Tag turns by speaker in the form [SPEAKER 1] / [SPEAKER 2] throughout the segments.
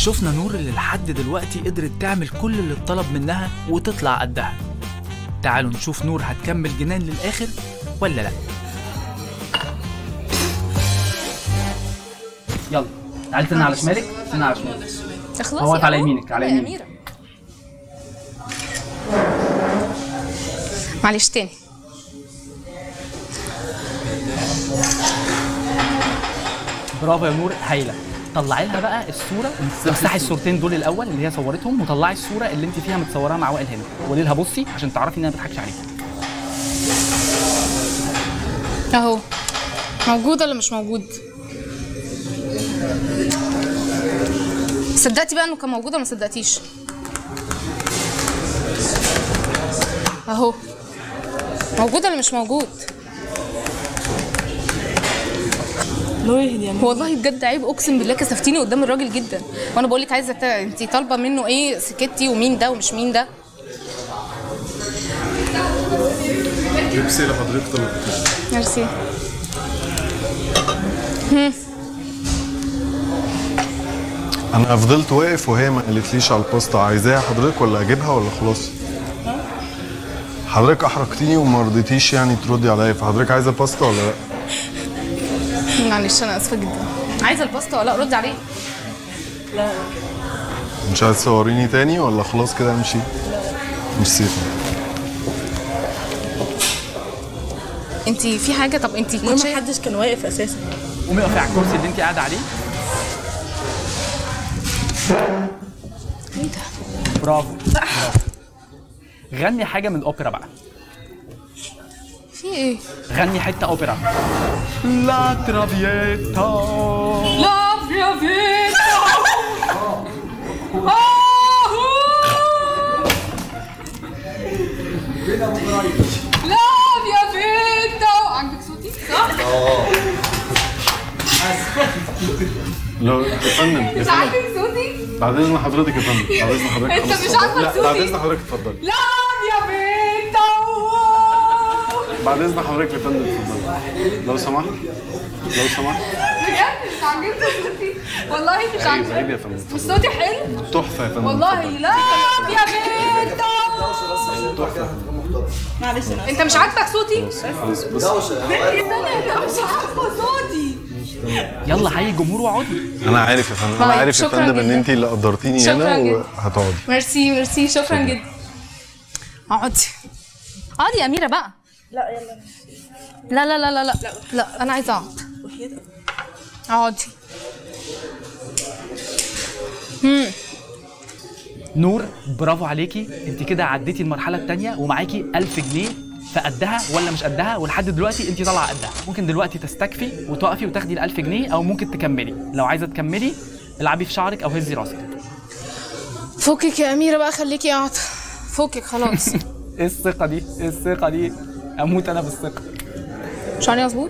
[SPEAKER 1] شفنا نور اللي لحد دلوقتي قدرت تعمل كل اللي اتطلب منها وتطلع قدها. تعالوا نشوف نور هتكمل جنان للآخر ولا لا. يلا تعالي تنى على شمالك، تنى على شمالك.
[SPEAKER 2] اخلصي.
[SPEAKER 1] هو على يمينك، على يمينك.
[SPEAKER 2] أميرة. معلش تاني.
[SPEAKER 1] برافو يا نور، هايله. طلعي لها بقى الصوره، امسحي الصورتين دول الاول اللي هي صورتهم، وطلعي الصوره اللي انت فيها متصوراها مع وائل هنا، وقولي لها بصي عشان تعرفي ان انا ما بضحكش عليكي.
[SPEAKER 2] اهو موجود ولا مش موجود؟ صدقتي بقى انه كان موجود ولا ما صدقتيش؟ اهو موجود ولا مش موجود؟ والله بجد عيب، اقسم بالله كسفتيني قدام الراجل جدا. وانا بقول لك عايزه انت طالبه منه ايه؟ سكتي ومين ده ومش مين ده.
[SPEAKER 3] لبسي لحضرتك طلبت.
[SPEAKER 2] ميرسي.
[SPEAKER 3] انا فضلت واقف وهي ما قالتليش على الباستا، عايزاها حضرتك ولا اجيبها ولا خلاص؟ حضرتك احرجتيني وما رضيتيش يعني تردي عليا، فحضرتك عايزه باستا ولا لا؟
[SPEAKER 2] معلش انا اسفه جدا. عايزه الباستا ولا ردي عليه؟
[SPEAKER 4] لا
[SPEAKER 3] مش عايز تصوريني تاني ولا خلاص كده امشي؟ مش سيف.
[SPEAKER 2] انت في حاجه؟ طب انت كنت
[SPEAKER 4] ما حدش كان واقف اساسا.
[SPEAKER 1] قومي اقفي على الكرسي اللي انت قاعده عليه.
[SPEAKER 2] ايه ده؟
[SPEAKER 1] برافو. غني حاجه من الاوبرا بقى.
[SPEAKER 2] في ايه؟
[SPEAKER 1] غني حته اوبرا. لا ترافييتا
[SPEAKER 2] لا ترافييتا. لا يا فيتا. عندك صوتي صح؟
[SPEAKER 3] لو يا فندم يا
[SPEAKER 2] مش
[SPEAKER 3] فندم
[SPEAKER 2] عندك صوتي؟
[SPEAKER 3] بعد اذن حضرتك يا فندم، بعد اذن حضرتك.
[SPEAKER 2] انت
[SPEAKER 3] خلاص
[SPEAKER 2] مش
[SPEAKER 3] اتفضل.
[SPEAKER 2] عاجبك
[SPEAKER 3] لا
[SPEAKER 2] صوتي؟
[SPEAKER 3] بعد اذن حضرتك اتفضلي.
[SPEAKER 2] لا يا فيتا.
[SPEAKER 3] بعد اذن حضرتك يا فندم اتفضلي لو سمحت، لو سمحت.
[SPEAKER 2] بجد مش عاجبني صوتي والله، مش
[SPEAKER 3] عيب يا
[SPEAKER 2] عاجبني.
[SPEAKER 3] فندم.
[SPEAKER 2] مش صوتي حلو؟
[SPEAKER 3] تحفه يا فندم.
[SPEAKER 2] والله
[SPEAKER 3] اتفضلي.
[SPEAKER 2] لا يا فيتا.
[SPEAKER 3] تحفه.
[SPEAKER 4] معلش انا
[SPEAKER 2] انت مش عاجبك صوتي؟
[SPEAKER 3] خلاص بس
[SPEAKER 2] استنى، انت مش عاجبك صوتي.
[SPEAKER 1] يلا حيي الجمهور واقعدي.
[SPEAKER 3] انا عارف يا فندم،
[SPEAKER 2] طيب،
[SPEAKER 3] انا عارف يا
[SPEAKER 2] شكراً
[SPEAKER 3] فندم ان
[SPEAKER 2] جداً.
[SPEAKER 3] انت اللي قدرتيني
[SPEAKER 2] شكراً
[SPEAKER 3] هنا
[SPEAKER 2] جداً.
[SPEAKER 3] وهتقعدي.
[SPEAKER 2] ميرسي ميرسي، شكرا جدا. اقعدي اقعدي يا اميره بقى.
[SPEAKER 4] لا يلا.
[SPEAKER 2] لا لا لا لا لا لا، انا عايزه اقعد. اقعدي.
[SPEAKER 1] نور برافو عليكي، انت كده عديتي المرحله الثانيه ومعاكي 1000 جنيه فقدها ولا مش قدها، ولحد دلوقتي انت طالعه قدها. ممكن دلوقتي تستكفي وتقفي وتاخدي ال 1000 جنيه، او ممكن تكملي. لو عايزه تكملي العبي في شعرك او هزي راسك.
[SPEAKER 2] فكك يا اميره بقى، خليكي قاعده. فكك خلاص.
[SPEAKER 1] ايه الثقه دي؟ ايه الثقه دي؟ اموت انا بالثقه.
[SPEAKER 2] شعري مظبوط؟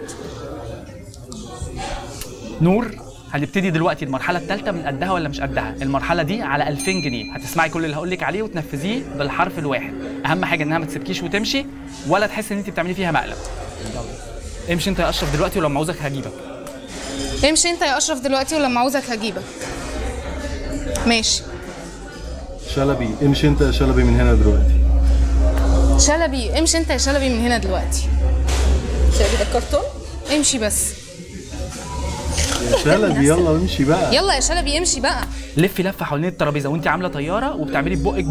[SPEAKER 1] نور هنبتدي دلوقتي المرحله الثالثه من قدها ولا مش قدها. المرحله دي على 2000 جنيه، هتسمعي كل اللي هقول لك عليه وتنفذيه بالحرف الواحد. اهم حاجه انها ما تسيبكيش وتمشي، ولا تحسي ان انت بتعملي فيها مقلب. يلا امشي انت يا اشرف دلوقتي، ولما عاوزك هجيبك.
[SPEAKER 2] امشي انت يا اشرف دلوقتي، ولما عاوزك هجيبك. ماشي.
[SPEAKER 3] شلبي امشي انت يا شلبي من هنا دلوقتي.
[SPEAKER 2] شلبي امشي انت يا شلبي من هنا دلوقتي.
[SPEAKER 4] شايف ده الكرتون؟
[SPEAKER 2] امشي بس.
[SPEAKER 3] يا شلبي يلا امشي بقى.
[SPEAKER 2] يلا يا شلبي امشي بقى.
[SPEAKER 1] لفي لفه حوالين الترابيزه وانت عامله طياره وبتعملي ببقك.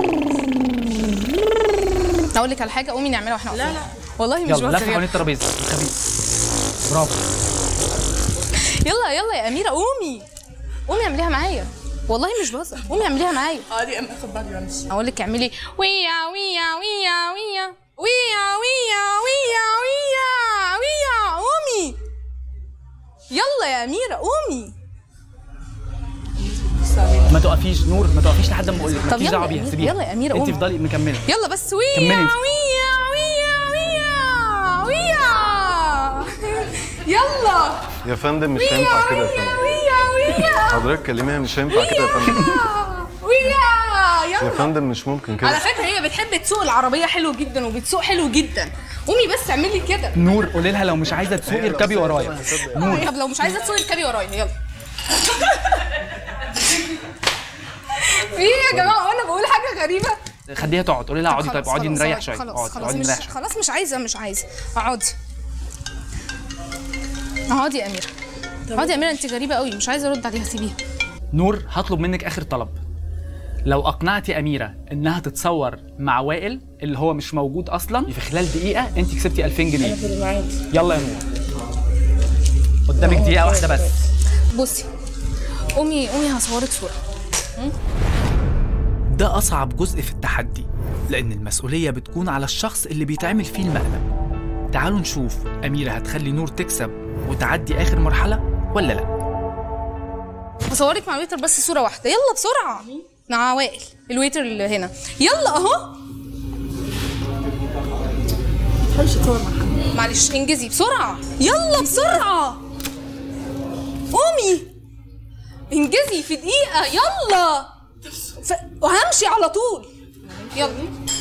[SPEAKER 2] اقول لك على حاجه، قومي نعملها واحنا واقفين.
[SPEAKER 4] لا
[SPEAKER 2] والله مش
[SPEAKER 1] يلا لفه
[SPEAKER 2] بهزر.
[SPEAKER 1] حوالين الترابيزه خفيف. برافو.
[SPEAKER 2] يلا يلا يا اميره قومي. قومي اعمليها معايا، والله مش بهزر. قومي اعمليها معايا.
[SPEAKER 4] دي اخد بعضي وامشي.
[SPEAKER 2] اقول لك اعملي ويا ويا ويا ويا ويا ويا ويا ويا ويا. قومي يلا يا اميره قومي.
[SPEAKER 1] ما تقفيش نور، ما تقفيش لحد ما اقول لك.
[SPEAKER 2] طب
[SPEAKER 1] مالكيش
[SPEAKER 2] يلا
[SPEAKER 1] دعوه
[SPEAKER 2] يا
[SPEAKER 1] بيها،
[SPEAKER 2] أميرة،
[SPEAKER 1] سيبيها.
[SPEAKER 2] يلا يا أميرة
[SPEAKER 1] انت
[SPEAKER 2] قومي.
[SPEAKER 1] افضلي مكمله.
[SPEAKER 2] يلا بس ويا
[SPEAKER 1] كملي انت.
[SPEAKER 2] ويا ويا ويا ويا. يلا
[SPEAKER 3] يا فندم مش هينفع كده يا فندم.
[SPEAKER 2] ويا ويا
[SPEAKER 3] حضرتك كلميها مش هينفع كده يا فندم.
[SPEAKER 2] ويا.
[SPEAKER 3] يا
[SPEAKER 2] يلا.
[SPEAKER 3] فندم مش ممكن
[SPEAKER 2] على
[SPEAKER 3] كده.
[SPEAKER 2] فكره هي بتحب تسوق العربيه حلو جدا وبتسوق حلو جدا. قومي بس اعملي كده.
[SPEAKER 1] نور قولي لها لو مش عايزه تسوقي اركبي ورايا. نور
[SPEAKER 2] طب لو مش عايزه تسوقي اركبي ورايا. يلا. ايه يا جماعه وانا بقول حاجه غريبه.
[SPEAKER 1] خليها تقعد، قولي لها اقعدي. طيب اقعدي نريح شويه.
[SPEAKER 2] خلاص
[SPEAKER 1] اقعدي نريح شويه.
[SPEAKER 2] خلاص مش عايزه اقعدي. اقعدي يا اميره. اقعدي يا اميره، انت غريبه قوي، مش عايزه ارد عليها، سيبيها.
[SPEAKER 1] نور، هطلب منك اخر طلب. لو اقنعتي اميره انها تتصور مع وائل اللي هو مش موجود اصلا، في خلال دقيقه انت كسبتي 2000 جنيه. يلا يا نور، قدامك دقيقه واحده بس.
[SPEAKER 2] بصي، قومي هصورك صوره.
[SPEAKER 1] ده اصعب جزء في التحدي، لان المسؤوليه بتكون على الشخص اللي بيتعمل فيه المقلب. تعالوا نشوف اميره هتخلي نور تكسب وتعدي اخر مرحله ولا لا.
[SPEAKER 2] هصورك مع الويتر بس صوره واحده، يلا بسرعه. مع وائل الويتر اللي هنا، يلا اهو. معلش انجزي بسرعه، يلا بسرعه. قومي انجزي في دقيقه، يلا. وهمشي على طول، يلا.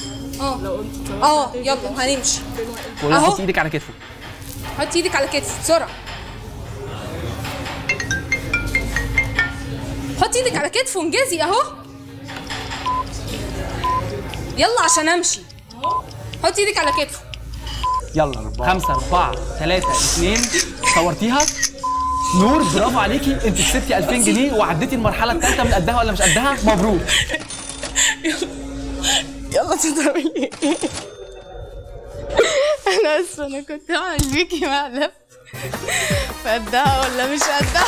[SPEAKER 2] يلا هنمشي.
[SPEAKER 1] ولا حطي ايدك على كتفه.
[SPEAKER 2] حطي ايدك على كتفه بسرعه. حطي ايدك على كتفه وانجزي اهو. يلا عشان امشي. حطي ايدك على كتفه.
[SPEAKER 1] يلا 5 4 3 2. صورتيها؟ نور برافو عليكي، انت كسبتي 2000 جنيه وعديتي المرحله الثالثه من قدها ولا مش قدها؟ مبروك.
[SPEAKER 2] يلا تضربي. انا اسفه، انا كنت هعمل بيكي مقلب. قدها ولا مش قدها؟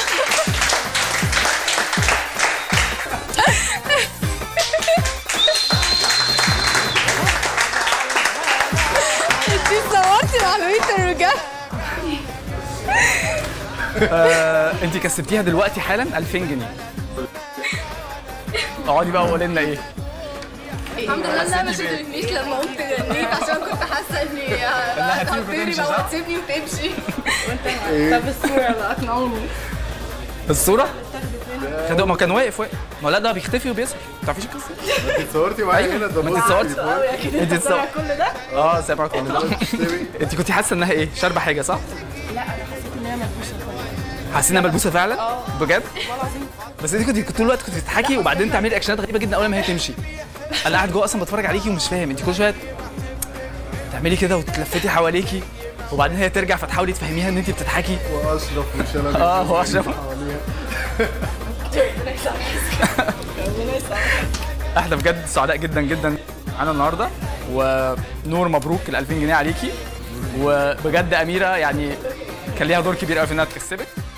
[SPEAKER 2] انتي صورتي مع الويتر بجد.
[SPEAKER 1] انت كسبتيها دلوقتي حالا 2000 جنيه. اقعدي بقى وقولي لنا ايه.
[SPEAKER 2] الحمد لله انها ما شدتنيش لما قمت جنيت، عشان كنت حاسه اني هتطيري بقى وتسيبني وتمشي. طب الصوره بقى اقنعوني.
[SPEAKER 1] الصوره؟ خدوا، ما كان واقف. ما لا، ده بيختفي وبيظهر. ما تعرفيش القصه؟
[SPEAKER 3] انت اتصورتي معايا هنا؟ ده
[SPEAKER 1] ما انت اتصورتي. انت
[SPEAKER 4] سامع كل ده؟
[SPEAKER 1] سامع كل ده. انت كنتي حاسه انها ايه؟ شاربه حاجه صح؟
[SPEAKER 4] لا انا حسيت ان هي ملبوسه خالص.
[SPEAKER 1] حاسه انها ملبوسه فعلا؟ بجد؟
[SPEAKER 4] والله العظيم.
[SPEAKER 1] بس انت كنت طول الوقت كنت بتضحكي وبعدين تعملي اكشنات غريبه جدا اول ما هي تمشي. انا قاعد جوه اصلا بتفرج عليكي ومش فاهم، انت كل شويه تعملي كده وتلفتي حواليكي وبعدين هي ترجع فتحاولي تفهميها ان انت بتضحكي.
[SPEAKER 3] واشرف مش انا.
[SPEAKER 1] هو اشرف. احنا بجد سعداء جدا جدا معانا النهارده، ونور مبروك ال 2000 جنيه عليكي، وبجد اميره يعني كان ليها دور كبير قوي في انها تكسبك.